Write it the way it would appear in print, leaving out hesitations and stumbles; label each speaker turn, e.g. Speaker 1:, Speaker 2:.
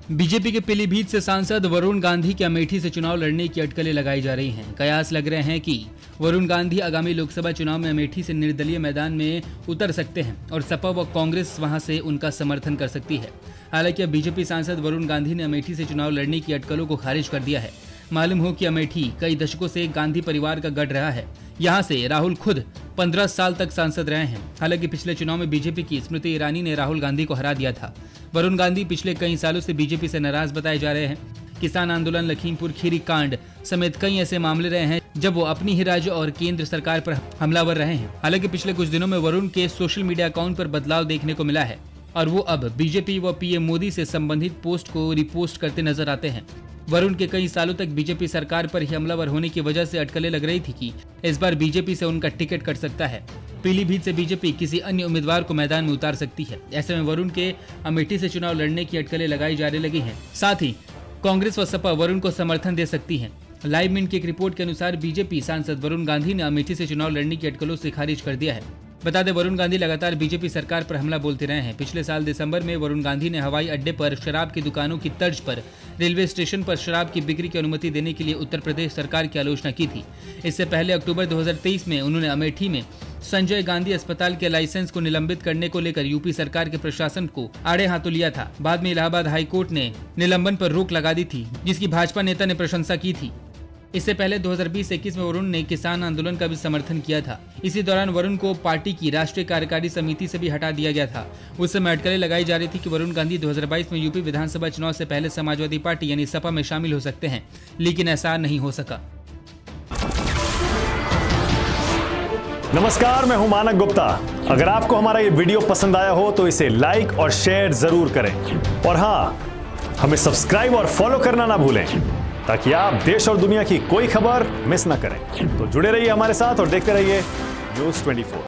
Speaker 1: BJP के पीलीभीत से सांसद वरुण गांधी के अमेठी से चुनाव लड़ने की अटकलें लगाई जा रही हैं। कयास लग रहे हैं कि वरुण गांधी आगामी लोकसभा चुनाव में अमेठी से निर्दलीय मैदान में उतर सकते हैं और सपा व कांग्रेस वहां से उनका समर्थन कर सकती है। हालांकि अब बीजेपी सांसद वरुण गांधी ने अमेठी से चुनाव लड़ने की अटकलों को खारिज कर दिया है। मालूम हो कि अमेठी कई दशकों से गांधी परिवार का गढ़ रहा है। यहाँ से राहुल खुद 15 साल तक सांसद रहे हैं। हालांकि पिछले चुनाव में बीजेपी की स्मृति ईरानी ने राहुल गांधी को हरा दिया था। वरुण गांधी पिछले कई सालों से बीजेपी से नाराज बताए जा रहे हैं। किसान आंदोलन, लखीमपुर खीरी कांड समेत कई ऐसे मामले रहे हैं जब वो अपनी ही राज्य और केंद्र सरकार पर हमलावर रहे हैं। हालांकि पिछले कुछ दिनों में वरुण के सोशल मीडिया अकाउंट पर बदलाव देखने को मिला है और वो अब बीजेपी व पीएम मोदी से संबंधित पोस्ट को रिपोस्ट करते नजर आते हैं। वरुण के कई सालों तक बीजेपी सरकार पर ही हमलावर होने की वजह से अटकलें लग रही थी कि इस बार बीजेपी से उनका टिकट कट सकता है। पीलीभीत से बीजेपी किसी अन्य उम्मीदवार को मैदान में उतार सकती है। ऐसे में वरुण के अमेठी से चुनाव लड़ने की अटकलें लगाई जाने लगी हैं। साथ ही कांग्रेस व सपा वरुण को समर्थन दे सकती है। लाइव मिनट की एक रिपोर्ट के अनुसार बीजेपी सांसद वरुण गांधी ने अमेठी से चुनाव लड़ने की अटकलों से खारिज कर दिया है। बता दें, वरुण गांधी लगातार बीजेपी सरकार पर हमला बोलते रहे हैं। पिछले साल दिसंबर में वरुण गांधी ने हवाई अड्डे पर शराब की दुकानों की तर्ज पर रेलवे स्टेशन पर शराब की बिक्री की अनुमति देने के लिए उत्तर प्रदेश सरकार की आलोचना की थी। इससे पहले अक्टूबर 2023 में उन्होंने अमेठी में संजय गांधी अस्पताल के लाइसेंस को निलंबित करने को लेकर यूपी सरकार के प्रशासन को आड़े हाथों लिया था। बाद में इलाहाबाद हाईकोर्ट ने निलंबन पर रोक लगा दी थी, जिसकी भाजपा नेता ने प्रशंसा की थी। इससे पहले 2020-21 में वरुण ने किसान आंदोलन का भी समर्थन किया था। इसी दौरान वरुण को पार्टी की राष्ट्रीय कार्यकारी समिति से भी हटा दिया गया था। उस समय अटकलें लगाई जा रही थी कि वरुण गांधी 2022 में यूपी विधानसभा चुनाव से पहले समाजवादी पार्टी यानी सपा में शामिल हो सकते हैं, लेकिन ऐसा नहीं हो सका।
Speaker 2: नमस्कार, मैं हूं मानक गुप्ता। अगर आपको हमारा ये वीडियो पसंद आया हो तो इसे लाइक और शेयर जरूर करें और हाँ, हमें सब्सक्राइब और फॉलो करना ना भूलें ताकि आप देश और दुनिया की कोई खबर मिस ना करें। तो जुड़े रहिए हमारे साथ और देखते रहिए न्यूज़ 24।